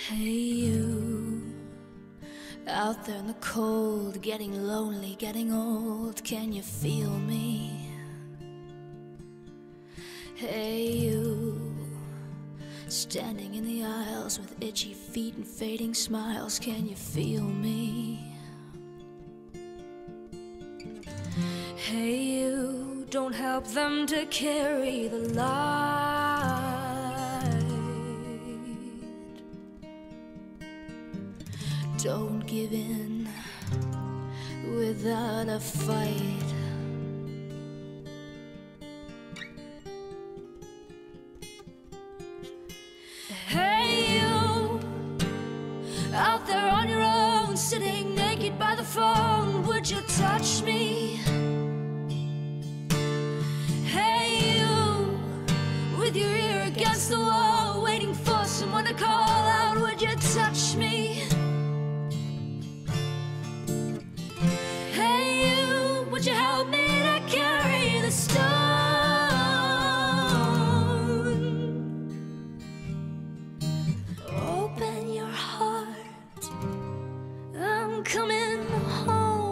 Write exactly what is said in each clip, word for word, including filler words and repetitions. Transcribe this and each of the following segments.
Hey you, out there in the cold, getting lonely, getting old, can you feel me? Hey you, standing in the aisles with itchy feet and fading smiles, can you feel me? Hey you, don't help them to carry the light. Don't give in without a fight. Hey you, out there on your own, sitting naked by the phone, would you touch me? Hey you, with your ear against the wall, waiting for someone to call out, would you touch me? Would you help me to carry the stone? Open your heart, I'm coming home.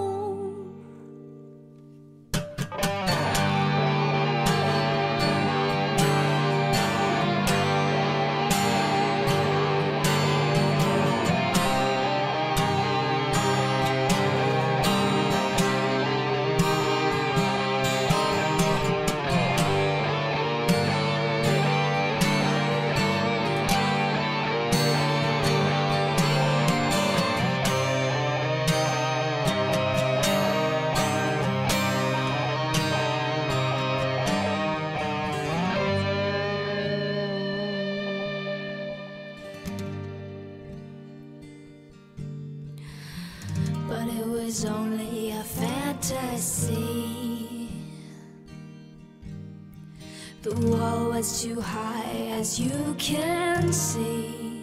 But it was only a fantasy. The wall was too high, as you can see.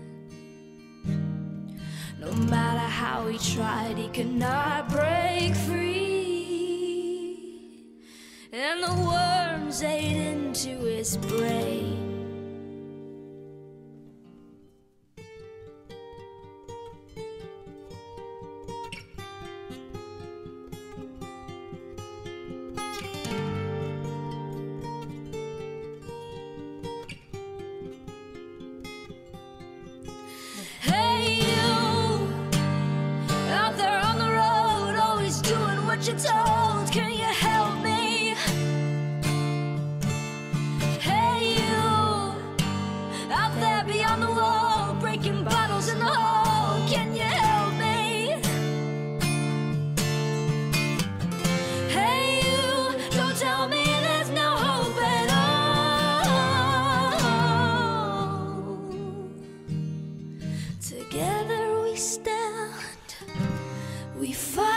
No matter how he tried, he could not break free. And the worms ate into his brain. You're told, can you help me? Hey you, out there beyond the wall, breaking bottles in the hall, can you help me? Hey you, don't tell me there's no hope at all. Together we stand, we fight.